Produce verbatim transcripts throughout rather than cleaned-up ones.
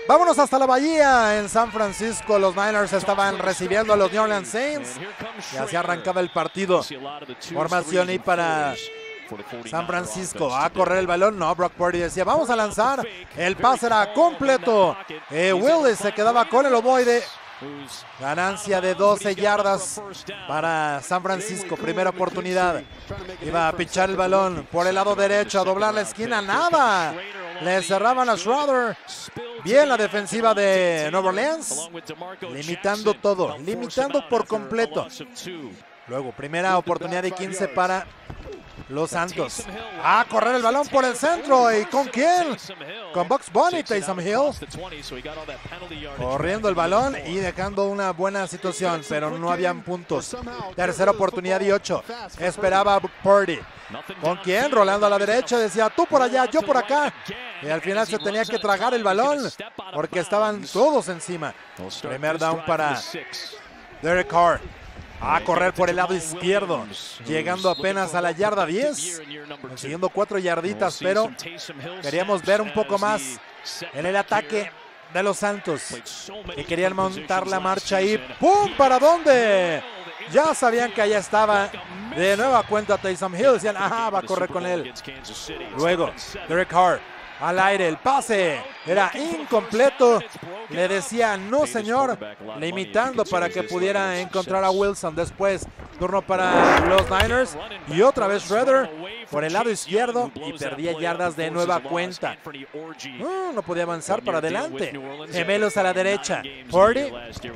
Vámonos hasta la bahía en San Francisco. Los Niners estaban recibiendo a los New Orleans Saints y así arrancaba el partido. Formación y para San Francisco. A correr el balón. No, Brock Purdy decía, vamos a lanzar. El pase era completo. Eh, Willis se quedaba con el ovoide. Ganancia de doce yardas para San Francisco. Primera oportunidad. Iba a pichar el balón por el lado derecho, a doblar la esquina. Nada. Le cerraban a Schroeder. Bien la defensiva de Nueva Orleans. Limitando todo. Limitando por completo. Luego, primera oportunidad de quince para los Santos. A correr el balón por el centro. ¿Y con quién? Con Bugs Bunny, Taysom Hill. Corriendo el balón y dejando una buena situación, pero no habían puntos. Tercera oportunidad y ocho. Esperaba Purdy. ¿Con quién? Rolando a la derecha. Decía, tú por allá, yo por acá. Y al final se tenía que tragar el balón porque estaban todos encima. Primer down para Derek Carr. A correr por el lado izquierdo, llegando apenas a la yarda diez, consiguiendo cuatro yarditas, pero queríamos ver un poco más en el ataque de los Santos, que querían montar la marcha ahí. ¡Pum! ¿Para dónde? Ya sabían que allá estaba de nueva cuenta Taysom Hill, decían, ajá, va a correr con él. Luego, Derek Carr. Al aire, el pase era incompleto. Le decía, no señor, limitando para que pudiera encontrar a Wilson. Después, turno para los Niners. Y otra vez Schroeder por el lado izquierdo y perdía yardas de nueva cuenta. Uh, no podía avanzar para adelante. Gemelos a la derecha. Purdy.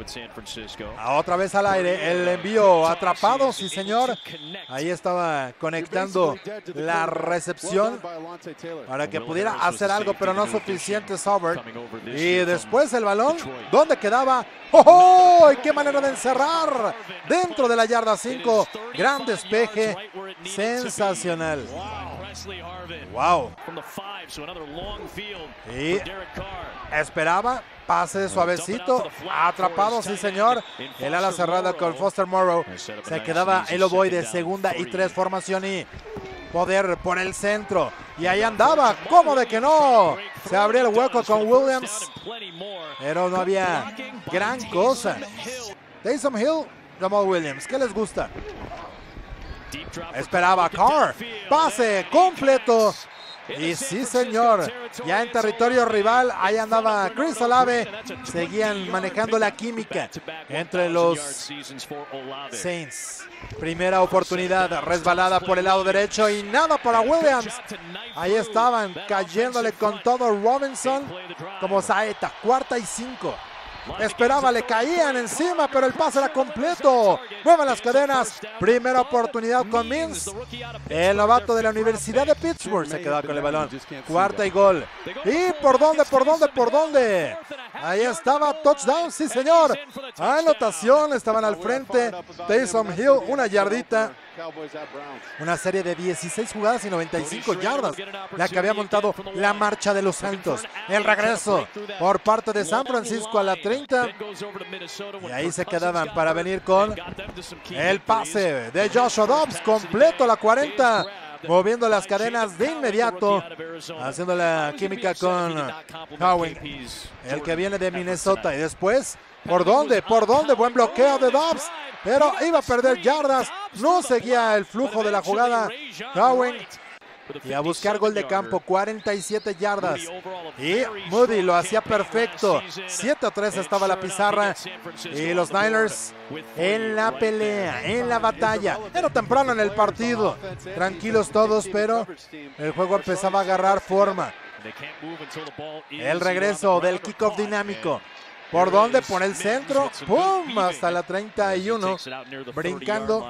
Otra vez al aire, el envío atrapado, sí señor. Ahí estaba conectando la recepción para que pudiera hacer algo, pero no suficiente Saubert. Y después el balón, ¿dónde quedaba? ¡Oh! ¡Qué manera de encerrar! Dentro de la yarda cinco. Gran despeje. Sensacional. Wow. Y esperaba. Pase suavecito. Atrapado, sí señor. El ala cerrada con Foster Moreau. Se quedaba el ovoide. Segunda y tres, formación y poder por el centro. Y ahí andaba. ¿Cómo de que no? Se abrió el hueco con Williams. Pero no había gran cosa. Taysom Hill, Jamal Williams. ¿Qué les gusta? Esperaba Carr. Pase completo. Y sí, señor. Ya en territorio rival, ahí andaba Chris Olave. Seguían manejando la química entre los Saints. Primera oportunidad, resbalada por el lado derecho y nada para Williams. Ahí estaban cayéndole con todo Robinson como saeta. Cuarta y cinco. Esperaba, le caían encima, pero el pase era completo. Mueven las cadenas. Primera oportunidad con Mims. El novato de la Universidad de Pittsburgh se quedó con el balón. Cuarta y gol. ¿Y por dónde, por dónde, por dónde? Ahí estaba, touchdown, sí señor. Anotación, estaban al frente. Taysom Hill, una yardita. Una serie de dieciséis jugadas y noventa y cinco yardas, la que había montado la marcha de los Santos. El regreso por parte de San Francisco a la treinta. Y ahí se quedaban para venir con el pase de Joshua Dobbs, completo a la cuarenta. Moviendo las cadenas de inmediato, haciendo la química con Howen, el que viene de Minnesota. Y después, ¿por dónde? ¿Por dónde? Buen bloqueo de Dobbs, pero iba a perder yardas. No seguía el flujo de la jugada Howen. Y a buscar gol de campo, cuarenta y siete yardas. Y Moody lo hacía perfecto. siete a tres estaba la pizarra. Y los Niners en la pelea, en la batalla. Era temprano en el partido. Tranquilos todos, pero el juego empezaba a agarrar forma. El regreso del kickoff dinámico. ¿Por dónde? Por el centro. ¡Pum! Hasta la treinta y uno. Brincando.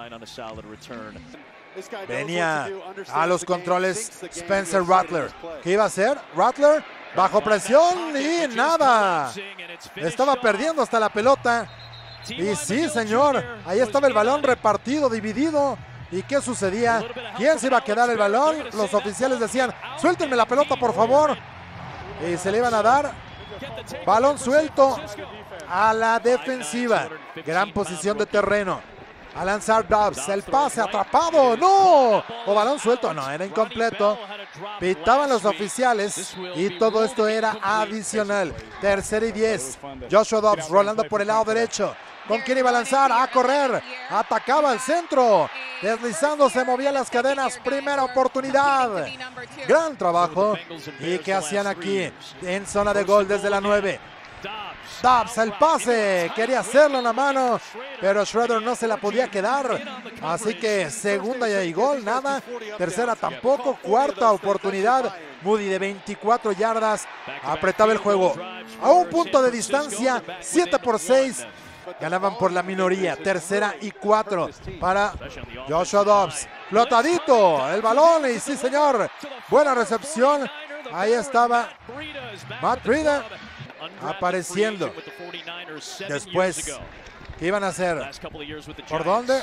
Venía a los controles Spencer Rattler. ¿Qué iba a hacer? Rattler bajo presión y nada. Estaba perdiendo hasta la pelota. Y sí, señor. Ahí estaba el balón repartido, dividido. ¿Y qué sucedía? ¿Quién se iba a quedar el balón? Los oficiales decían, suéltenme la pelota, por favor. Y se le iban a dar. Balón suelto a la defensiva. Gran posición de terreno. A lanzar Dobbs, el pase atrapado, no, o balón suelto, no, era incompleto. Pitaban los oficiales y todo esto era adicional. Tercera y diez. Joshua Dobbs rolando por el lado derecho. ¿Con quién iba a lanzar? A correr. Atacaba el centro. Deslizándose, movía las cadenas. Primera oportunidad. Gran trabajo. ¿Y qué hacían aquí? En zona de gol desde la nueve. Dobbs, el pase. Quería hacerlo en la mano, pero Schroeder no se la podía quedar. Así que segunda y gol, nada. Tercera tampoco. Cuarta oportunidad. Moody de veinticuatro yardas. Apretaba el juego. A un punto de distancia. siete por seis. Ganaban por la minoría. Tercera y cuatro para Joshua Dobbs. Flotadito el balón y sí, señor. Buena recepción. Ahí estaba Matt Breida apareciendo. Después, ¿qué iban a hacer? ¿Por dónde?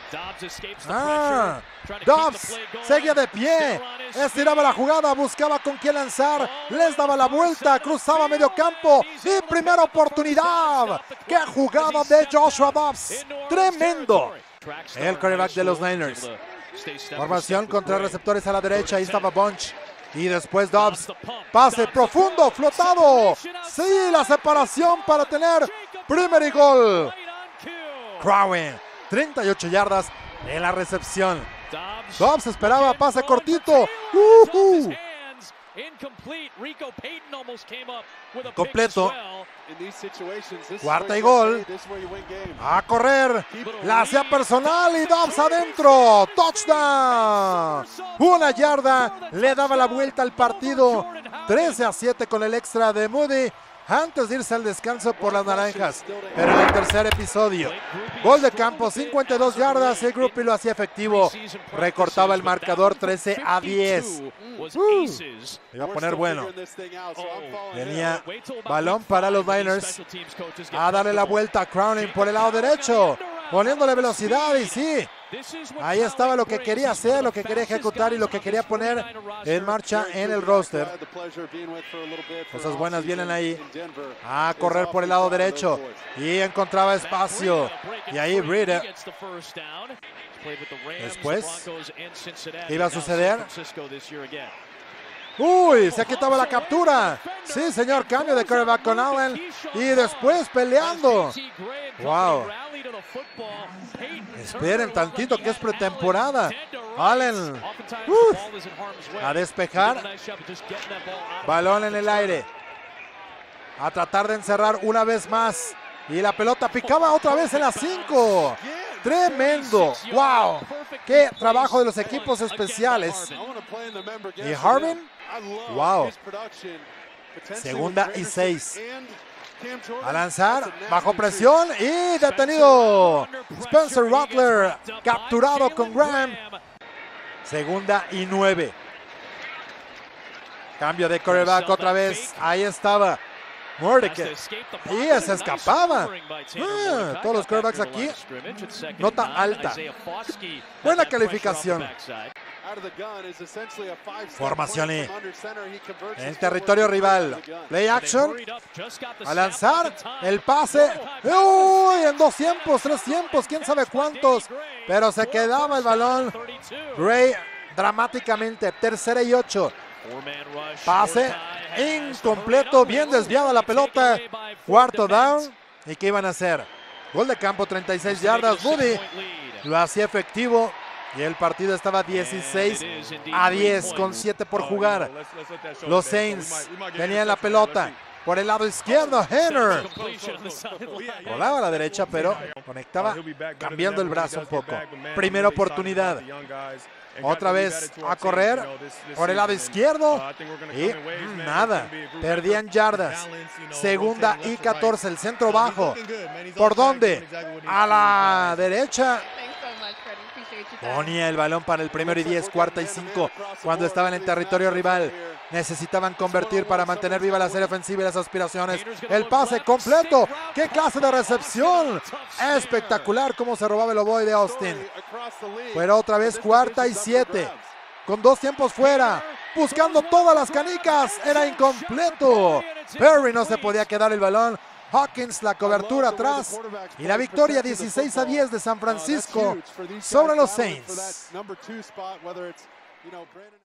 Ah, Dobbs seguía de pie, estiraba la jugada, buscaba con quién lanzar, les daba la vuelta, cruzaba medio campo y primera oportunidad. ¡Qué jugada de Joshua Dobbs! ¡Tremendo! El quarterback de los Niners. Formación con tres receptores a la derecha, ahí estaba Bunch. Y después Dobbs, pase profundo, flotado. Sí, la separación para tener primer y gol. Crowen, treinta y ocho yardas en la recepción. Dobbs esperaba pase cortito. Uh -huh. Completo. Cuarta y gol. A correr. La hacía personal y Dobbs adentro. Touchdown. Una yarda. Le daba la vuelta al partido. trece a siete con el extra de Moody. Antes de irse al descanso por las naranjas. Pero en el tercer episodio. Gol de campo, cincuenta y dos yardas. El grupo lo hacía efectivo. Recortaba el marcador trece a diez. Uh, iba a poner bueno. Tenía balón para los Niners. A darle la vuelta a Crowning por el lado derecho. Poniéndole velocidad y sí. Ahí estaba lo que quería hacer, lo que quería ejecutar y lo que quería poner en marcha en el roster. Cosas buenas vienen ahí. A correr por el lado derecho. Y encontraba espacio. Y ahí Breida. Después, ¿qué iba a suceder? Uy, se quitaba la captura. Sí, señor, cambio de quarterback con Allen. Y después peleando. Wow. Esperen tantito que es pretemporada. Allen. Uf. A despejar. Balón en el aire. A tratar de encerrar una vez más. Y la pelota picaba otra vez en la cinco. Tremendo. Wow. Qué trabajo de los equipos especiales. Y Harvin. Wow. Segunda y seis. A lanzar, bajo presión y detenido. Spencer Rattler capturado con Graham. Segunda y nueve. Cambio de quarterback otra vez. Ahí estaba Mordecai. Y se escapaba. Ah, todos los quarterbacks aquí. Nota alta. Buena calificación. Formación y en territorio rival. Play action. A lanzar. El pase. Uy, en dos tiempos, tres tiempos, quién sabe cuántos. Pero se quedaba el balón. Gray dramáticamente. Tercera y ocho. Pase incompleto. Bien desviada la pelota. Cuarto down. ¿Y qué iban a hacer? Gol de campo, treinta y seis yardas. Moody lo hacía efectivo. Y el partido estaba dieciséis a diez con siete por jugar. Los Saints tenían la pelota por el lado izquierdo. Henner rolaba a la derecha, pero conectaba cambiando el brazo un poco. Primera oportunidad. Otra vez a correr por el lado izquierdo y nada, perdían yardas. Segunda y catorce, el centro bajo. ¿Por dónde? A la derecha. Ponía el balón para el primero y diez, cuarta y cinco, cuando estaban en territorio rival. Necesitaban convertir para mantener viva la serie ofensiva y las aspiraciones. El pase completo. ¡Qué clase de recepción! Espectacular cómo se robaba el ovoide de Austin. Pero otra vez cuarta y siete. Con dos tiempos fuera. Buscando todas las canicas. Era incompleto. Perry no se podía quedar el balón. Hawkins la cobertura atrás. Y la victoria dieciséis a diez de San Francisco sobre los Saints.